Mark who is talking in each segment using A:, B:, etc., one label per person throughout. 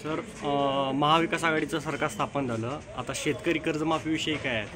A: Sir, महाविकास आघाडीचं सरकार स्थापन झालं, आता शेतकरी कर्जमाफीविषयी काय आहे?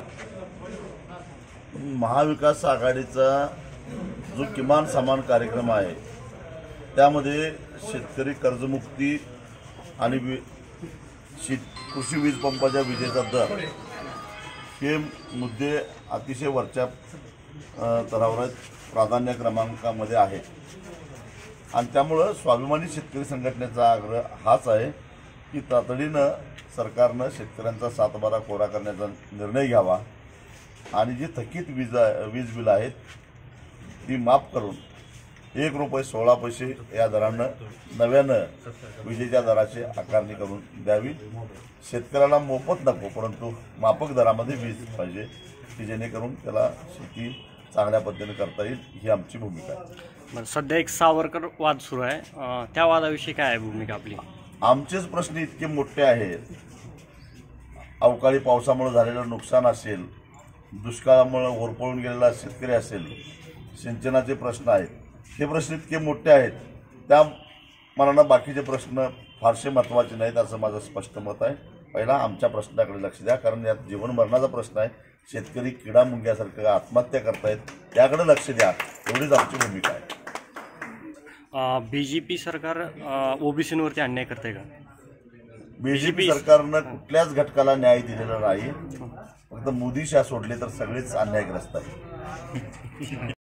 B: महाविकास आघाडीचा जो किमान समान कार्यक्रम आहे त्यामध्ये शेतकरी कर्जमुक्ती आणि कृषी वीज पंपाच्या विजेचा दर हे मुद्दे अतिशय वरच्या स्तरावर प्राधान्य क्रमांकामध्ये आहेत आणि त्यामुळे स्वाभिमानी शेतकरी संघटनेचा आग्रह हाच आहे की तातडीनं सरकारनं शेतकऱ्यांचा सातबारा कोरा करण्याचा निर्णय घ्यावा आणि जी थकीत वीज बिलं आहेत ती माफ करून ₹1.16 या दरानं नव्यानं विजेच्या दराची आकारणी करून द्यावी। शेतकऱ्याला मोफत नको परंतु माफक दरामध्ये वीज पाहिजे की जेणेकरून त्याला शेती चांगल्या पद्धतीने करता येईल, ही आमची भूमिका आहे।
A: सध्या एक सावरकर वाद सुरू आहे, त्या वादाविषयी काय आहे भूमिका आपली?
B: आमचेच प्रश्न इतके मोठे आहेत, अवकाळी पावसामुळे झालेलं नुकसान असेल, दुष्काळामुळे होरपळून गेलेला शेतकरी असेल, सिंचनाचे प्रश्न आहेत, हे प्रश्न इतके मोठे आहेत त्या मनानं बाकीचे प्रश्न फारसे महत्त्वाचे नाहीत असं माझं स्पष्ट मत आहे। पहिला आमच्या प्रश्नाकडे लक्ष द्या, कारण यात जीवन मरणाचा प्रश्न आहे, शेतकरी किडा मुंग्यासारखं आत्महत्या करतायत, त्याकडे लक्ष द्या, एवढीच आमची भूमिका आहे।
A: बीजेपी सरकार ओबीसींवरती अन्याय करते का?
B: बीजेपी सरकारनं कुठल्याच घटकाला न्याय दिलेला नाही, फक्त मोदी शाह सोडले तर सगळेच अन्यायग्रस्त आहेत।